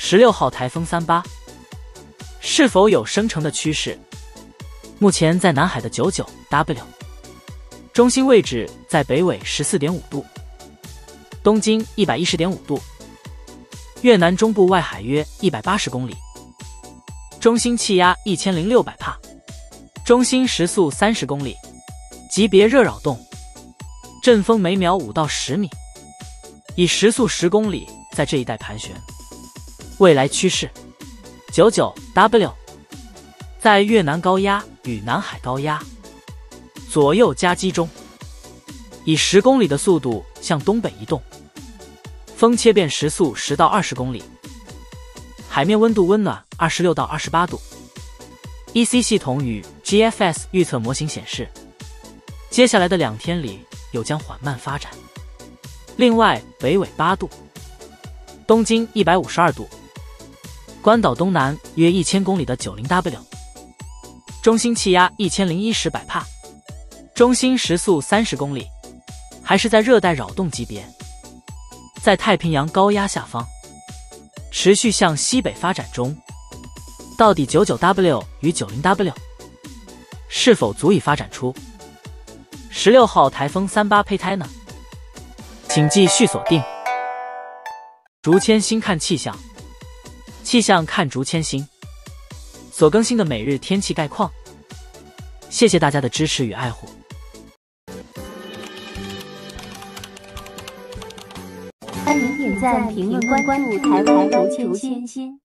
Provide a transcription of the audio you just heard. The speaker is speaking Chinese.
16号台风38是否有生成的趋势？目前在南海的 99W， 中心位置在北纬 14.5 度，东经 110.5 度，越南中部外海约180公里，中心气压1600帕，中心时速30公里，级别热扰动，阵风每秒5到10米，以时速10公里在这一带盘旋。未来趋势 99W 在越南高压与南海高压左右夹击中，以10公里的速度向东北移动，风切变时速10到20公里，海面温度温暖26到28度。EC 系统与 GFS 预测模型显示，接下来的2天里有将缓慢发展。另外，北纬8度，东经152度，关岛东南约1000公里的 90W， 中心气压1010百帕，中心时速30公里，还是在热带扰动级别，在太平洋高压下方，持续向西北发展中。到底 99W 与 90W 是否足以发展出16号台风38胚胎呢？请继续锁定竹签星看气象，气象看竹签星所更新的每日天气概况。谢谢大家的支持与爱护。 欢迎点赞、评论、关注台湾竹签星。